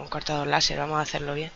un cortador láser, vamos a hacerlo bien.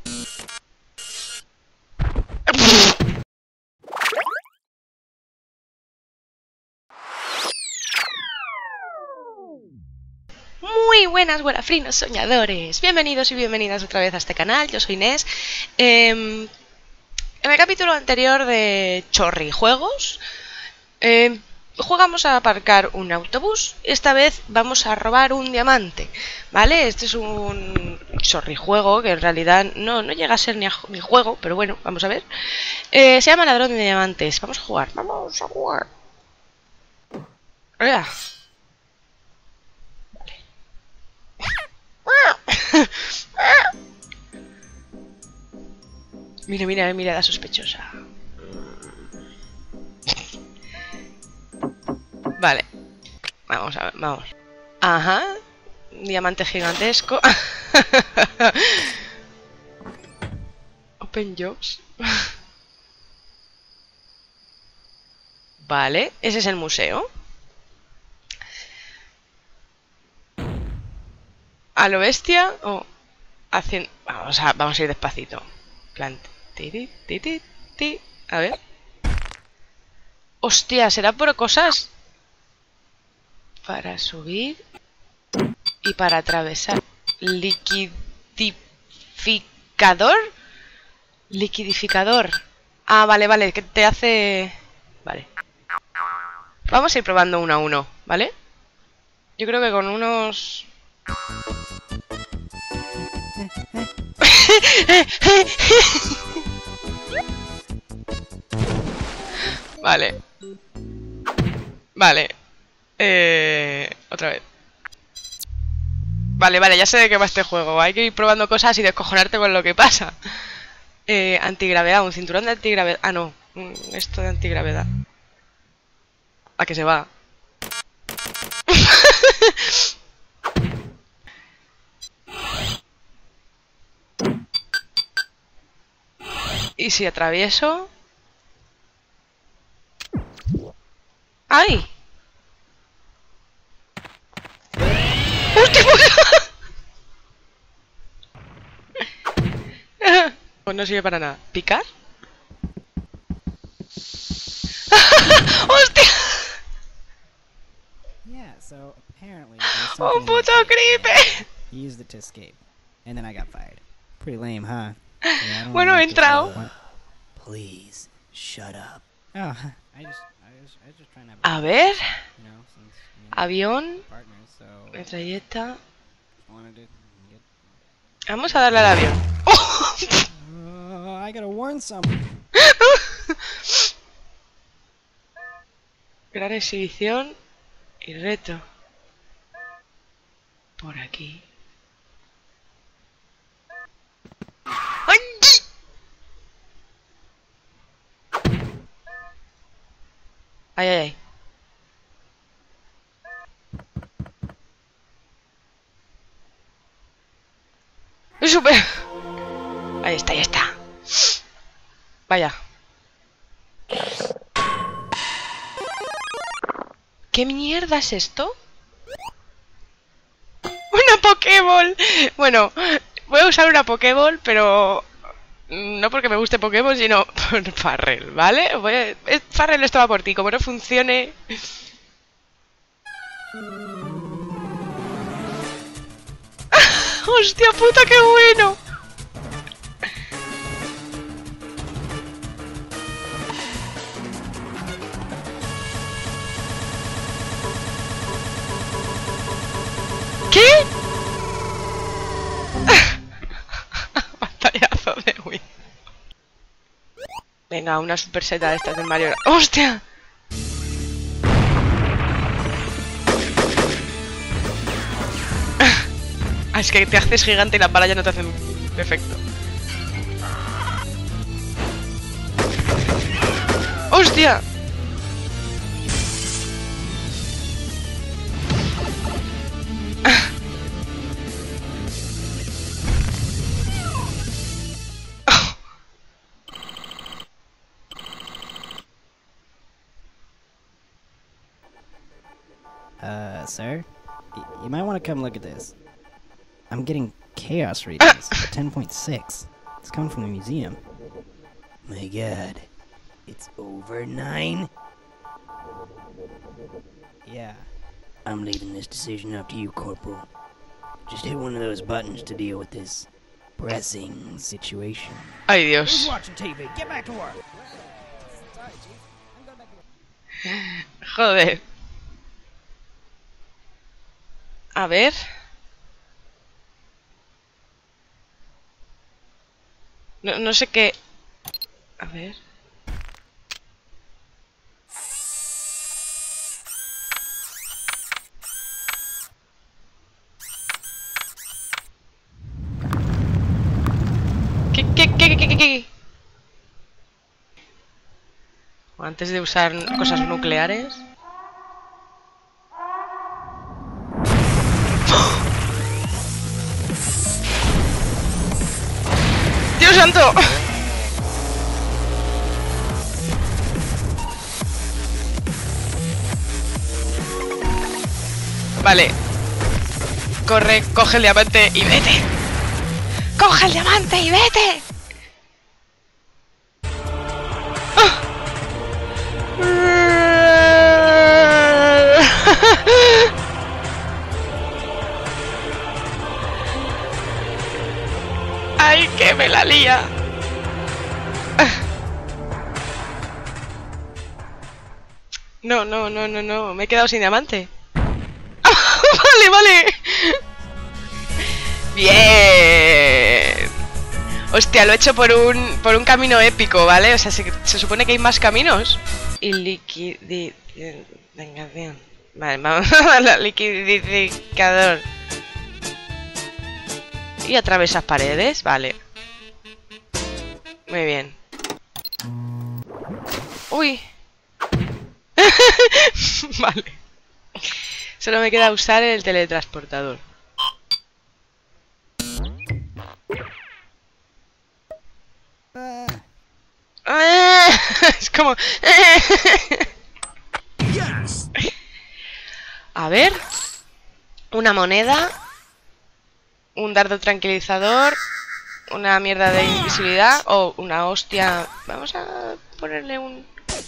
Muy buenas, guarafrinos soñadores. Bienvenidos y bienvenidas otra vez a este canal. Yo soy Inés. En el capítulo anterior de Chorri Juegos jugamos a aparcar un autobús. Esta vez vamos a robar un diamante, ¿vale? Este es un chorrijuego que en realidad no llega a ser ni juego, pero bueno, vamos a ver. Se llama Ladrón de Diamantes. Vamos a jugar, vamos a jugar. Vale. Mira, mira, mira la sospechosa. Vale. Vamos a ver, vamos. Ajá. Diamante gigantesco. Open Jobs. Vale, ese es el museo. A lo bestia o haciendo... Vamos a ir despacito. Plan... A ver. Hostia, ¿será por cosas? Para subir y para atravesar. Liquidificador. Liquidificador. Ah, vale, vale, que te hace... Vale. Vamos a ir probando uno a uno, ¿vale? Yo creo que con unos... Vale. Vale. Otra vez. Vale, vale, ya sé de qué va este juego. Hay que ir probando cosas y descojonarte con lo que pasa. Antigravedad, un cinturón de antigravedad. Ah, no. Esto de antigravedad. ¿A que se va? ¿Y si atravieso? ¡Ay! ¡Hostia puta! Pues no sirve para nada. ¿Picar? ¡Hostia! Yeah, so apparently ¡Un puto creeper! He used it to escape, and then I got fired. Pretty lame, huh? Yeah, Bueno, he entrado. Please, shut up. Oh, I was just trying to have A ver. you know, since Avión. partners, so Metralleta. wanted to get. Vamos a darle al avión. ¡Oh! I gotta warn someone. Gran exhibición y reto. Por aquí. ¡Ay! Ay, ay, ay. ¡Es súper! Ahí está, ahí está. Vaya. ¿Qué mierda es esto? ¡Una Pokéball! Bueno, voy a usar una Pokéball, pero... No porque me guste Pokémon, sino por Farrell, ¿vale? Farrell, esto va por ti. Como no funcione... ¡Hostia puta, qué bueno! ¿Qué? Pantallazo de Wii. Venga, una super seta de estas de Mario. ¡Hostia! Es que te haces gigante y las balas ya no te hacen efecto. ¡Hostia! Sir? You might want to come look at this. I'm getting chaos readings. 10.6. It's coming from the museum. My god. It's over 9? Yeah. I'm leaving this decision up to you, Corporal. Just hit one of those buttons to deal with this pressing situation. Ay, Dios. Who's watching TV? Get back to work. Sorry, Chief. I'm going back to work. Joder. A ver. No sé qué... A ver... ¿Qué? Antes de usar cosas nucleares... ¡Dios santo! Vale. Corre, coge el diamante y vete. ¡Coge el diamante y vete! ¡Ah! ¡Ay, que me la lía! No, me he quedado sin diamante. Vale. Bien. Hostia, lo he hecho por un camino épico, ¿vale? O sea, se supone que hay más caminos. Y liquidificación. Vale, vamos al liquidificador. Y atravesas paredes, vale. Muy bien. Uy. Vale. Solo me queda usar el teletransportador. Es como... A ver. Una moneda. Un dardo tranquilizador. Una mierda de invisibilidad. O una hostia. Vamos a ponerle un...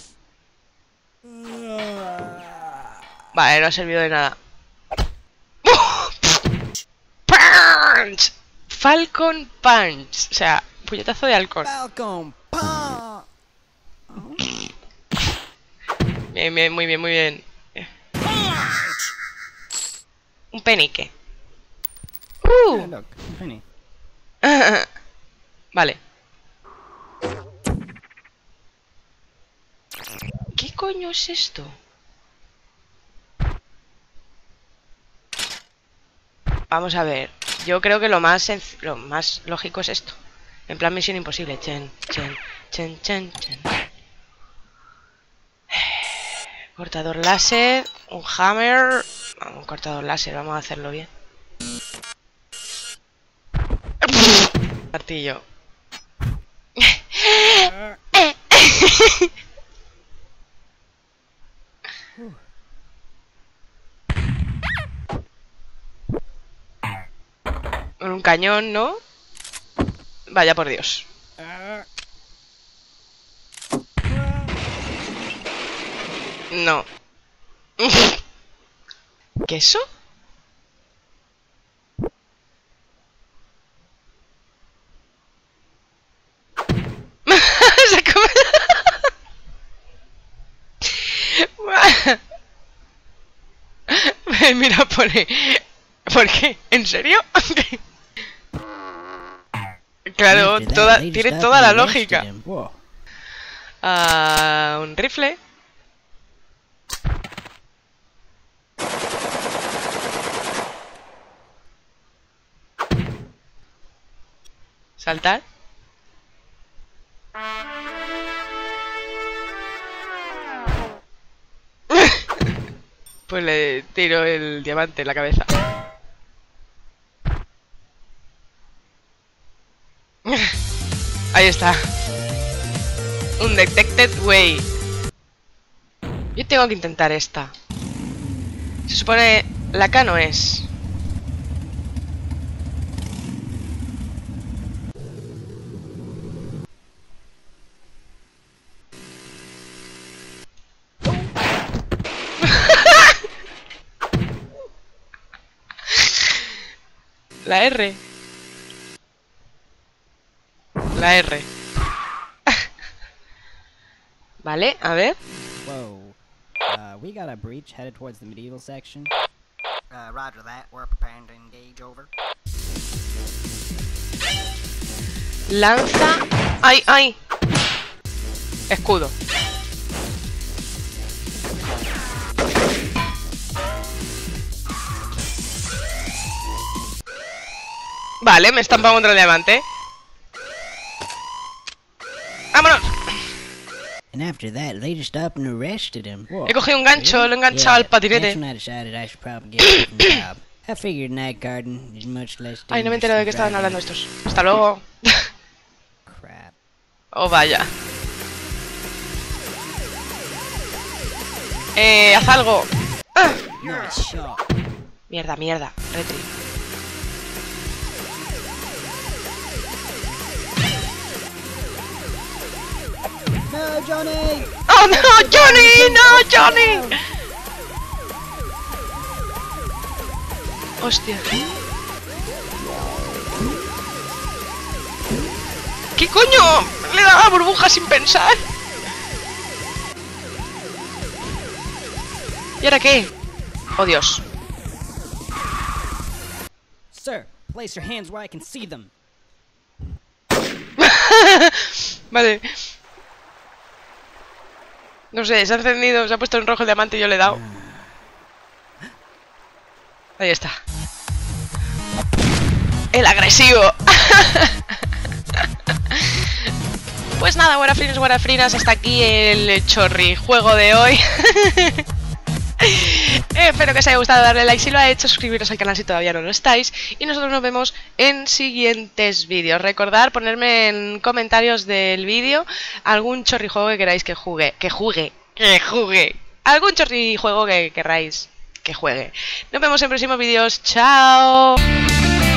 Vale, no ha servido de nada. Punch. Falcon Punch. O sea, puñetazo de halcón. Falcon Punch. Bien, muy bien. Un penique. Look, Penny. Vale. ¿Qué coño es esto? Vamos a ver. Yo creo que lo más lógico es esto. En plan misión imposible. Chen. Cortador láser. Un hammer. Un cortador láser. Vamos a hacerlo bien. Martillo. Con un cañón, ¿no? Vaya por Dios. No. ¿Queso? Se come... Mira, pone... ¿Por qué? ¿En serio? Claro, tiene toda la lógica. Un rifle. Saltar. Pues le tiro el diamante en la cabeza. Ahí está. Un detected way. Yo tengo que intentar esta. Se supone... La K no es. La R. La R. Vale, a ver. Whoa. We got a breach headed towards the medieval section. Roger that. We're preparing to engage, over. Lanza. ¡Ay, ay! Escudo. Vale, me estampa contra el diamante. ¡Vámonos! And after that, they just up and arrested him. He cogido un gancho, lo he enganchado al patinete. That's when I decided I should probably get a different job. I figured night garden is much less Ay, no me he enterado de qué estaban hablando estos. Hasta luego. Crap. Oh, vaya. Haz algo. ¡Ah! Nice shot. Mierda, mierda. Retri. No, Johnny! ¡Oh, no, Johnny! ¡No, Johnny! Hostia. ¿Qué coño? Le he dado la burbuja sin pensar. ¿Y ahora qué? Oh, Dios. Sir, place your hands where I can see them. Vale. No sé, se ha encendido, se ha puesto en rojo el diamante y yo le he dado. Ahí está. El agresivo. Pues nada, guarafrinas, hasta aquí el chorri juego de hoy. Espero que os haya gustado, darle like si lo ha hecho, suscribiros al canal si todavía no lo estáis. Y nosotros nos vemos en siguientes vídeos. Recordad ponerme en comentarios del vídeo algún chorrijuego que queráis que juegue. Algún chorrijuego que queráis que juegue. Nos vemos en próximos vídeos. ¡Chao!